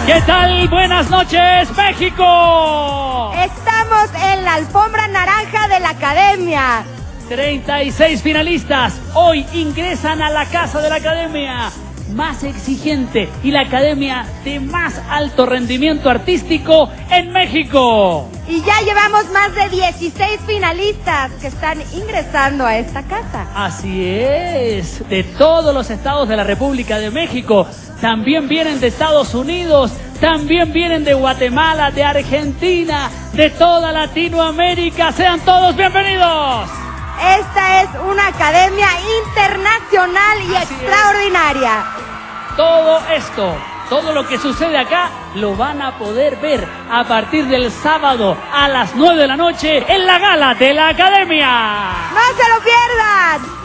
¿Qué tal? Buenas noches, México. Estamos en la alfombra naranja de la Academia. 36 finalistas hoy ingresan a la casa de la Academia más exigente y la Academia de más alto rendimiento artístico en México. Y ya llevamos más de 16 finalistas que están ingresando a esta casa. Así es, de todos los estados de la República de México. También vienen de Estados Unidos, también vienen de Guatemala, de Argentina, de toda Latinoamérica. Sean todos bienvenidos. Esta es una academia internacional y extraordinaria. Todo esto, todo lo que sucede acá, lo van a poder ver a partir del sábado a las 9 de la noche en la gala de la Academia. ¡No se lo pierdan!